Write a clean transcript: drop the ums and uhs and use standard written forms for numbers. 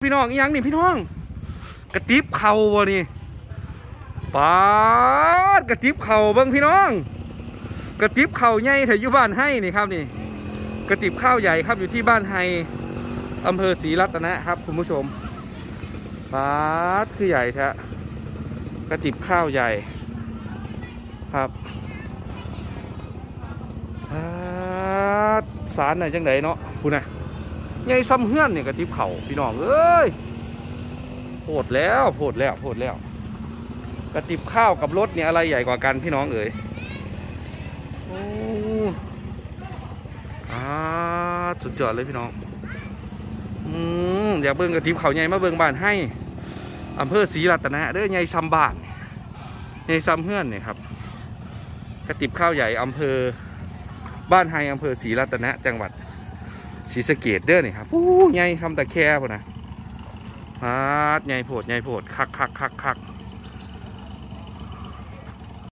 พี่น้องอีหยังนี่พี่น้องกระติบเข่าวะนี่ปาดกระติบเข่าเบิ้งพี่น้องกระติบเข่าใหญ่แถวอยู่บ้านให้นี่ครับนี่กระติบข้าวใหญ่ครับอยู่ที่บ้านไฮอำเภอศรีรัตนะครับคุณผู้ชมปาดคือใหญ่แท้กระติบข้าวใหญ่ครับสารไหนจังไหนเนาะคุณนะใหญ่ซ้ำเฮือนเนี่ยกระติบเข่าพี่น้องเอ้ยโหดแล้วกระติบข้าวกับรถเนี่ยอะไรใหญ่กว่ากันพี่น้องเอ๋ยโอ้สุดยอดเลยพี่น้องอยากเบิ่งกระติบเขาใหญ่มาเบิ่งบ้านให้อำเภอศรีรัตนะเด้อใหญ่ซ้ำบ้านใหญ่ซ้ำเฮือนเนี่ยครับกระติบข้าวใหญ่อำเภอบ้านไฮอำเภอศรีรัตนะจังหวัดศรีสะเกษเด้อนี่ครับใหญ่คำตะแคร่พอนะใหญ่โพดคัก